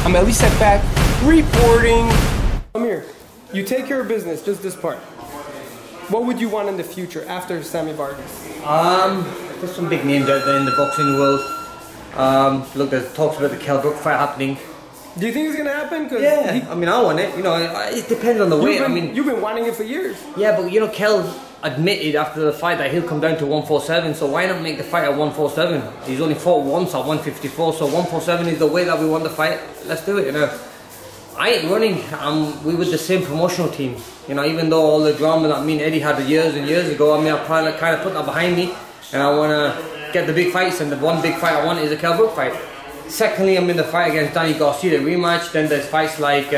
I'm Elie Seckbach reporting. Amir, you take care of business, just this part. What would you want in the future after Sammy Vargas? There's some big names out there in the boxing world. Look, there's talks about the Kell Brook fight happening. Do you think it's gonna happen? Cause yeah, I mean, I want it. You know, it depends on the weight. You've been wanting it for years. Yeah, but you know, Kell admitted after the fight that he'll come down to 147. So why not make the fight at 147? He's only fought once at 154. So 147 is the weight that we want to fight. Let's do it. You know, I ain't running. We were the same promotional team. You know, even though all the drama that me and Eddie had years and years ago, I mean, I kind of put that behind me, and I want to get the big fights. And the one big fight I want is a Kell Brook fight. Secondly, I'm in the fight against Danny Garcia, the rematch. Then there's fights like,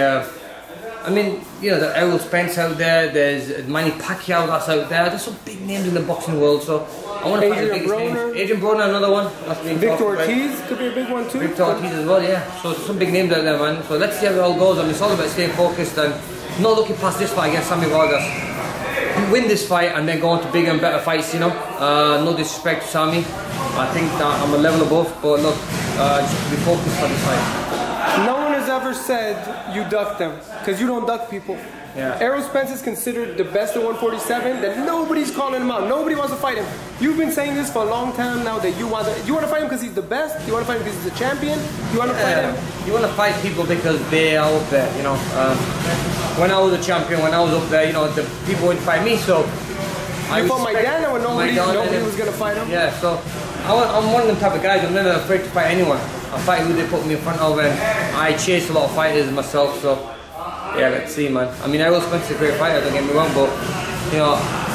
I mean, you know, there's Errol Spence out there. There's Manny Pacquiao that's out there. There's some big names in the boxing world, so I want to fight the biggest names. Adrian Broner, another one. Victor Ortiz could be a big one too. Victor Ortiz as well, yeah. So some big names out there, man. So let's see how it all goes. I mean, it's all about staying focused and not looking past this fight against Sammy Vargas. Win this fight and then go on to bigger and better fights, you know. No disrespect to Sammy. I think that I'm a level above, but look, just be focused on this fight. No one has ever said you ducked them, because you don't duck people. Yeah. Errol Spence is considered the best at 147, that nobody's calling him out. Nobody wants to fight him. You've been saying this for a long time now that you want to fight him because he's the best? You want to fight him because he's the champion? You want to fight him? You want to fight people because they are up there, you know. When I was a champion, when I was up there, you know, the people would fight me, so you fought my dad when nobody was going to fight him? Yeah, so I'm one of them type of guys. I'm never afraid to fight anyone. I fight who they put me in front of, and I chase a lot of fighters myself, so yeah, let's see, man. I mean, Errol Spence is a great fighter, don't get me wrong, but you know,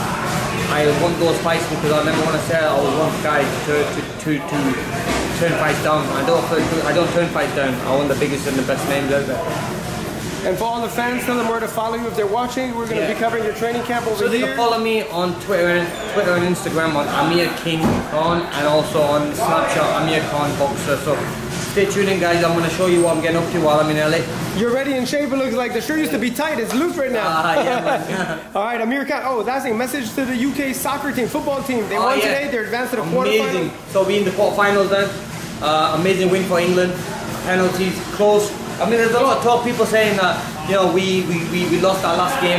I want those fights because I never want to say I was one guy to turn fights down. I don't turn fights down. I want the biggest and the best names out there. And for all the fans, tell them where to follow you if they're watching. We're going to be covering your training camp over here. So they can follow me on Twitter and Instagram on Amir King Khan, and also on Snapchat Amir Khan Boxer. So stay tuned in, guys. I'm going to show you what I'm getting up to while I'm in LA. You're ready in shape. It looks like the shirt used to be tight. It's loose right now. Yeah, man. All right, Amir Khan. Oh, that's a message to the UK soccer team, football team. They won today. They're advanced to the quarterfinals. So we in the quarterfinals then. Amazing win for England. Penalties, close. I mean, there's a lot of talk, people saying that, you know, we lost our last game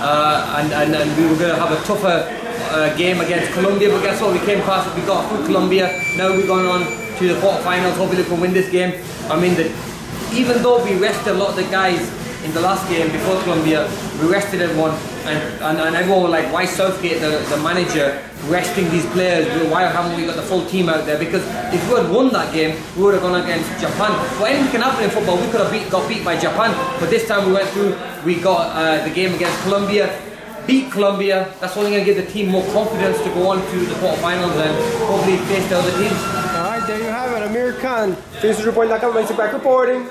and we were going to have a tougher game against Colombia, but guess what, we came past it, we got through Colombia, now we're going on to the quarterfinals, hopefully we can win this game. I mean, even though we rested a lot of the guys in the last game before Colombia, we rested everyone, and everyone was like, why Southgate, the manager, resting these players? Why haven't we got the full team out there? Because if we had won that game, we would have gone against Japan. Well, anything can happen in football. We could have got beat by Japan, but this time we went through, we got the game against Colombia, beat Colombia. That's only going to give the team more confidence to go on to the quarterfinals and hopefully face the other teams. Alright, there you have it. Amir Khan, EsNews.com, Elie Seckbach reporting.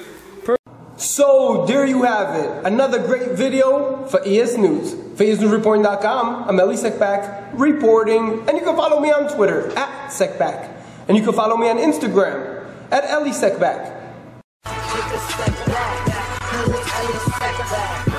So, there you have it. Another great video for ES News. For EsNewsReporting.com, I'm Elie Seckbach reporting. And you can follow me on Twitter, @Seckbach. And you can follow me on Instagram, @Elie Seckbach.